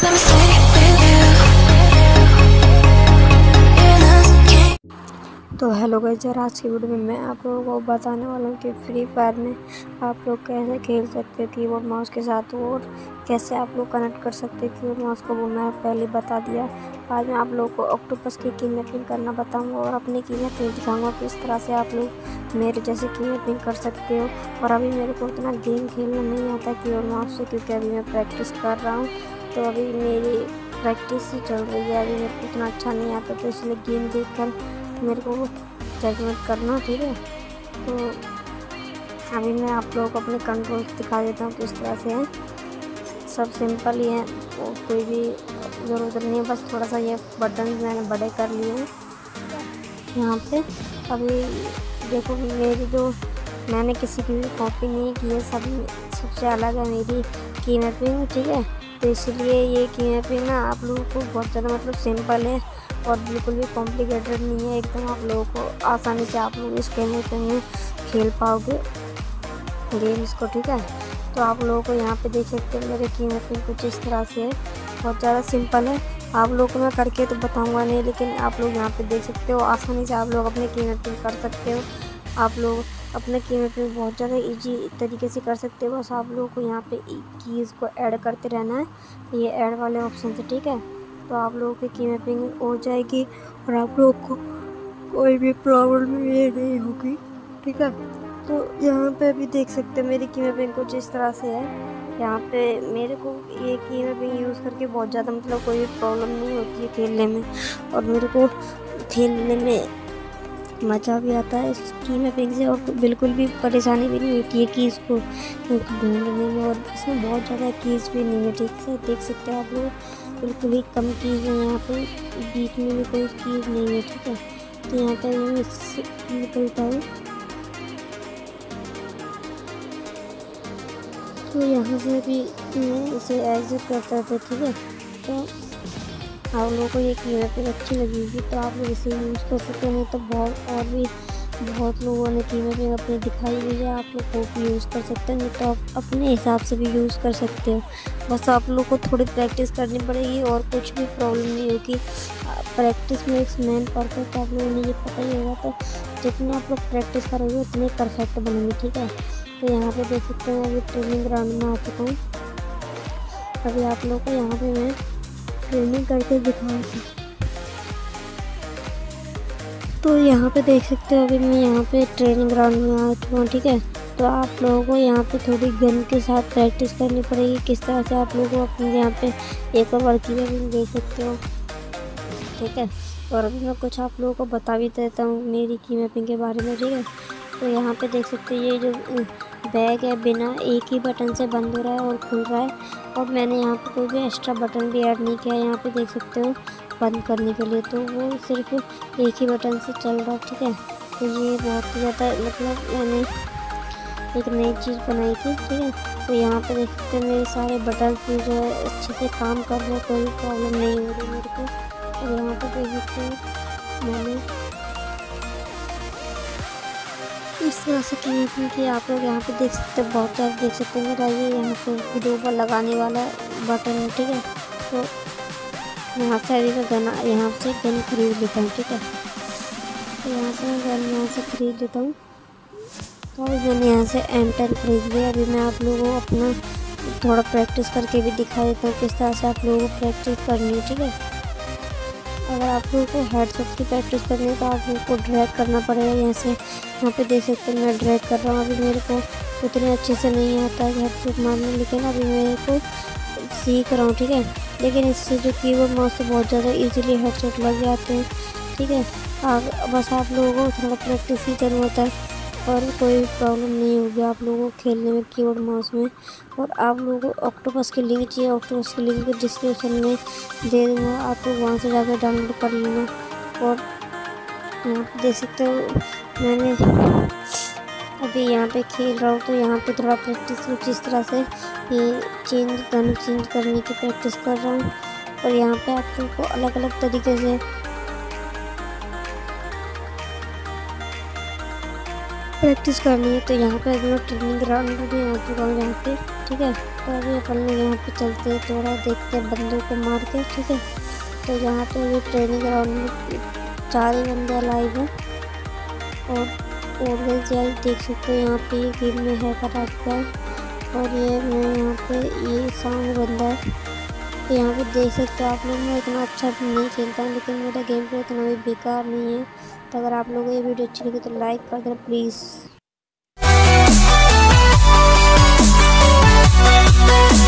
Let me stay with you. In a तो hello guys यार, आज की वीडियो में मैं आप लोगों को बताने वाला हूँ कि फ्री फायर में आप लोग कैसे खेल सकते हो कीबोर्ड माउस के साथ, और कैसे आप लोग कनेक्ट कर सकते हो कीबोर्ड माउस को, वो मैं पहले बता दिया। आज मैं आप लोगों को ऑक्टोपस की की मैपिंग करना बताऊँगा और अपनी की मैपिंग दिखाऊँगा किस तरह से आप लोग मेरे जैसे की मैपिंग कर सकते हो। और अभी मेरे को उतना गेम खेलना नहीं आता कीबोर्ड माउस से, क्योंकि अभी मैं प्रैक्टिस कर रहा हूँ। तो अभी मेरी प्रैक्टिस ही चल रही है, अभी मेरे को उतना अच्छा नहीं आता, तो इसलिए गेम देख कर मेरे को जजमेंट करना, ठीक है। तो अभी मैं आप लोगों को अपने कंट्रोल दिखा देता हूँ किस तरह से है। सब सिंपल ही है और कोई भी ज़रूरत नहीं है, बस थोड़ा सा ये बटन मैंने बड़े कर लिए हैं यहाँ पे। अभी देखो मेरी जो मैंने किसी की भी कॉपी नहीं की है, सबसे अलग है मेरी की मैपिंग, ठीक है। तो इसलिए ये की मैपिंग ना आप लोगों को बहुत ज़्यादा मतलब सिंपल है और बिल्कुल भी कॉम्प्लिकेटेड नहीं है, एकदम आप लोगों को आसानी से आप लोग इस गेम में खेल पाओगे गेम्स को, ठीक है। तो आप लोगों को यहाँ पे देख सकते हो मेरे की मैपिंग कुछ इस तरह से है, बहुत ज़्यादा सिंपल है। आप लोगों को मैं करके तो बताऊँगा नहीं, लेकिन आप लोग यहाँ पे देख सकते हो आसानी से आप लोग अपने की मैपिंग कर सकते हो। आप लोग अपने की मैपिंग बहुत ज़्यादा ईजी तरीके से कर सकते हो। बस आप लोगों को यहाँ पे कीज़ को ऐड करते रहना है, ये ऐड वाले ऑप्शन से, ठीक है। तो आप लोगों की की मैपिंग हो जाएगी और आप लोगों को कोई भी प्रॉब्लम ये नहीं होगी, ठीक है। तो यहाँ पे भी देख सकते हो मेरी की मैपिंग कुछ इस तरह से है। यहाँ पे मेरे को ये की मैपिंग यूज़ करके बहुत ज़्यादा मतलब कोई भी प्रॉब्लम नहीं होती है खेलने में, और मेरे को खेलने में मज़ा भी आता है इस की मैपिंग से, और बिल्कुल भी परेशानी भी नहीं होती है कीज़ को ढूंढने में। और इसमें बहुत ज़्यादा कीज़ भी नहीं है, ठीक से देख सकते हो आप लोग, बिल्कुल ही कम कीज़ है यहाँ पे, बीच में भी कोई कीज़ नहीं है, ठीक है। तो यहाँ पे मैं इससे निकलता हूँ, तो यहाँ से भी मैं इसे एग्जिट करता था, ठीक है। तो आप लोगों को ये की मैपिंग अच्छी लगेगी तो आप लोग इसे यूज़ कर सकते हैं, नहीं तो बहुत लोगों ने की मैपिंग अपनी दिखाई हुई है, आप लोग वो भी यूज़ कर सकते हैं, नहीं तो आप अपने हिसाब से भी यूज़ कर सकते हो। बस आप लोग को थोड़ी प्रैक्टिस करनी पड़ेगी और कुछ भी प्रॉब्लम नहीं होगी। प्रैक्टिस में एक मेन परफेक्ट, आप लोगों ने ये पता ही होगा। तो जितनी आप लोग प्रैक्टिस करोगे उतने परफेक्ट बनेंगे, ठीक है। तो यहाँ पे देख सकते हैं अभी ट्रेनिंग ग्राउंड में आ चुका हूँ। अभी आप लोग को यहाँ पे मैं ट्रेनिंग करके दिखाऊंगी। तो यहाँ पे देख सकते हो अभी मैं यहाँ पे ट्रेनिंग ग्राउंड में आ चुका हूँ, ठीक है। तो आप लोगों को यहाँ पे थोड़ी गन के साथ प्रैक्टिस करनी पड़ेगी, किस तरह से आप लोगों को अपने यहाँ पे एक और की मैपिंग देख सकते हो, ठीक है। और अभी मैं कुछ आप लोगों को बता भी देता हूँ मेरी की मैपिंग के बारे में, ठीक है। तो यहाँ पे देख सकते हो ये जो बैग है बिना एक ही बटन से बंद हो रहा है और खुल रहा है, और मैंने यहाँ पे कोई भी एक्स्ट्रा बटन भी ऐड नहीं किया है। यहाँ पे देख सकते हो बंद करने के लिए, तो वो सिर्फ एक ही बटन से चल रहा है, ठीक है। तो ये बहुत ही ज़्यादा मतलब मैंने एक नई चीज़ बनाई थी, ठीक है। तो यहाँ पे देख सकते हो मेरे सारे बटन जो है अच्छे से काम कर रहे हैं, कोई प्रॉब्लम नहीं हो रही मेरे को। और यहाँ पे देख सकते हो मैंने इस तरह से कि आप लोग यहाँ पे देख सकते हो, बहुत सारे देख सकते हैं मेरा ये यहाँ पे वीडियो पर लगाने वाला बटन है, ठीक है। तो यहाँ से अभी मैं यहाँ से गन खरीद लेता हूँ, ठीक है। तो यहाँ से मैं गन यहाँ से खरीद लेता हूँ। तो अभी मैंने यहाँ से M10 खरीद लिया। अभी मैं आप लोगों को अपना थोड़ा प्रैक्टिस करके भी दिखा देता हूँ किस तरह से आप लोगों को प्रैक्टिस करनी है, ठीक है। अगर आप लोगों को हेडशॉट की प्रैक्टिस करनी है तो आप लोगों को ड्रैग करना पड़ेगा यहाँ से। यहाँ पे देख सकते हैं मैं ड्रैग कर रहा हूँ। अभी मेरे को उतने अच्छे से नहीं आता है हेडशॉट मारना, लेकिन अभी मेरे को सीख रहा हूँ, ठीक है। लेकिन इससे जो कीबोर्ड माउस से बहुत ज़्यादा इजीली हेडशॉट लग जाते हैं, ठीक है। बस आप लोगों को थोड़ा प्रैक्टिस की ज़रूरत है और कोई प्रॉब्लम नहीं होगी आप लोगों को खेलने में कीबोर्ड माउस में। और आप लोगों को ऑक्टोपस की लिंक चाहिए, ऑक्टोपस की लिंक डिस्क्रिप्शन में दे दूँगा, आप लोग वहाँ से जाकर डाउनलोड कर लेना। और यहाँ पे देख सकते हो मैंने अभी यहाँ पे खेल रहा हूँ, तो यहाँ पे थोड़ा प्रैक्टिस कुछ इस तरह से ये गन चेंज करने की प्रैक्टिस कर रहा हूँ। और यहाँ पे आप लोगों को अलग अलग तरीके से प्रैक्टिस करनी है। तो यहाँ पे अभी मैं ट्रेनिंग ग्राउंड में आ चुका हूँ यहाँ पे। ठीक है। तो अभी अपन लोग यहाँ पे चलते हैं, थोड़ा देखते हैं बंदों को मार के। ठीक है, तो यहाँ पे अभी ट्रेनिंग ग्राउंड में 4 ही बंदे लाइव हैं। और गाइस यार देख सकते हो यहाँ पे ये गेम में हैकर आ चुका है। और ये मैं यहाँ पे ये सामने बंदा है। तो यहाँ पे देख सकते हो आप लोग, मैं इतना अच्छा नहीं खेलता हूँ, लेकिन मेरा गेम प्ले इतना भी बेकार नहीं है। तो अगर आप लोगों को ये वीडियो अच्छी लगी तो लाइक कर देना प्लीज़।